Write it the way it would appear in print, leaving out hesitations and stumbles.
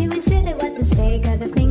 ensure that what's at stake are the things